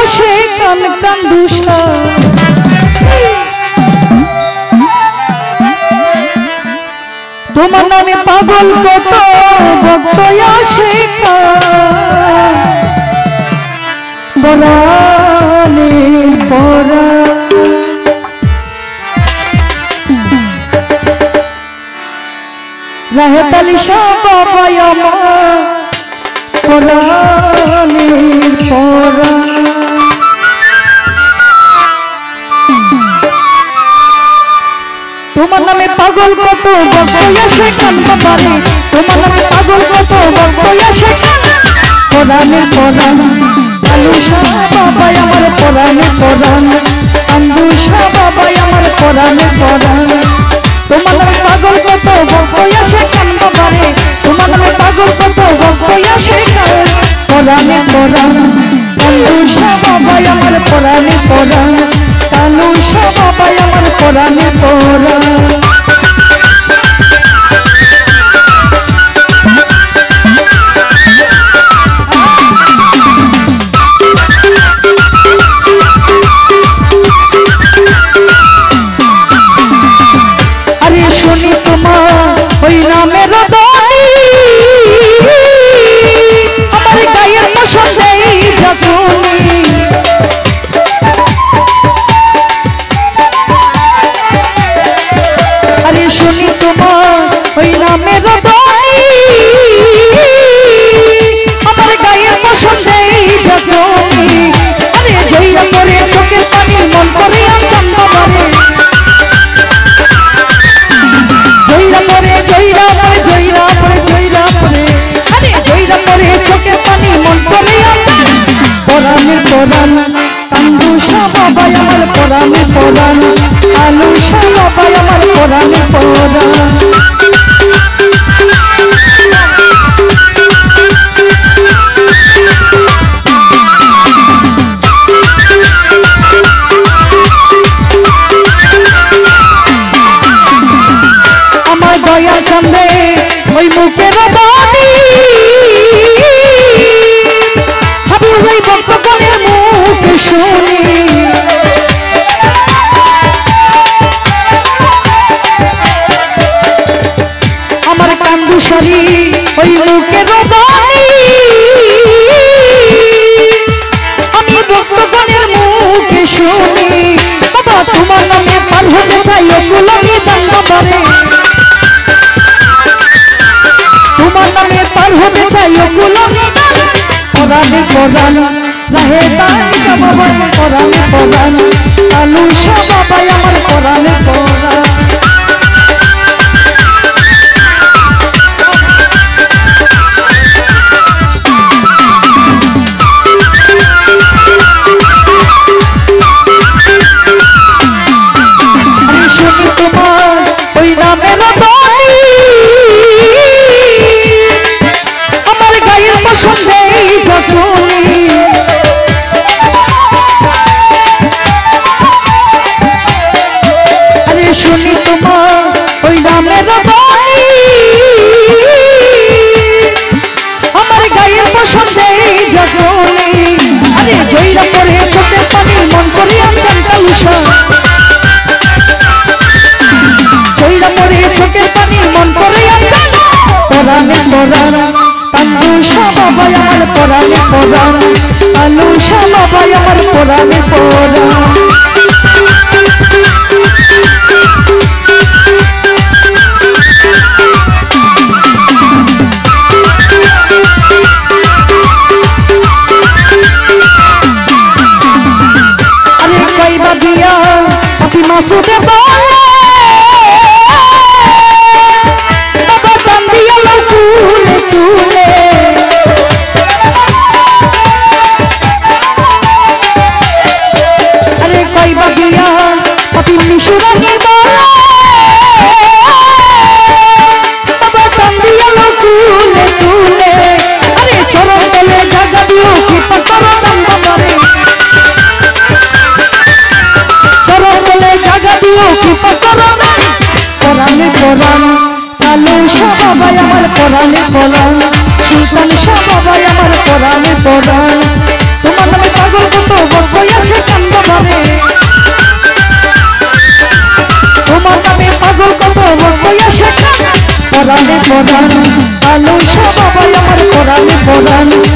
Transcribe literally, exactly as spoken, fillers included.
আসে কান কান্দুষা তোমার নামে পাগল কত ভক্ত আসে পরাণে পরা রাহেতালি সবাই আমার পরাণে পরা তোমার নামে পাগল কত ভক্ত আসে কান্দা পারে তোমার নামে পাগল কত ভক্ত আসে পরাণের পরাণ কালুষা বাবাই আমার পরাণের পরাণ কান্দুষা বাবাই আমার পরাণের পরাণ তোমার নামে পাগল কত ভক্ত আসে কান্দা পারে তোমার নামে পাগল কত ভক্ত আসে পরাণের পরাণ কালুষা বাবাই আমার পরাণের পরাণ কালুষা বাবাই আমার পরাণের পরাণ পরাণ কান্দুষা বাবাই আমার পরাণের পরাণ কালুষা বাবাই আমার পরাণের পরাণ আমার দয়া কান্দে ওই মুখের বাণী আমার কান্দুষারি ওই মুখের বাণী আমি ভক্তগণের মুখে শুনি বাবা তোমার নামে পার হতে চাই ওগুলো দাঙ্গা করে তোমার নামে পার হতে চাই ওগুলো পরাণে পরাণ রাহে তাই বাবাই পরাণে পরাণ কালুষা বাবাই আমার পরাণে পরাণ পরাণ কালুষা বাবাই আমার পরাণের পরাণ কালুষা বাবাই আমার পরাণের পরাণ আরে কইবা দিয়া আপনি মাসুদে বলে বাবা টান দিয়া তুলে তুলে আরে কইবা দিয়া আপনি মিশুরানি বলে বাবা টান দিয়া তুলে তুলে আরে চরণ তলে জায়গা দিও কৃপা করো দাঙ্গা করে চরণ তলে জায়গা দিও পরাণ আলু শাহ বাবা আমার পরাণে পরাণ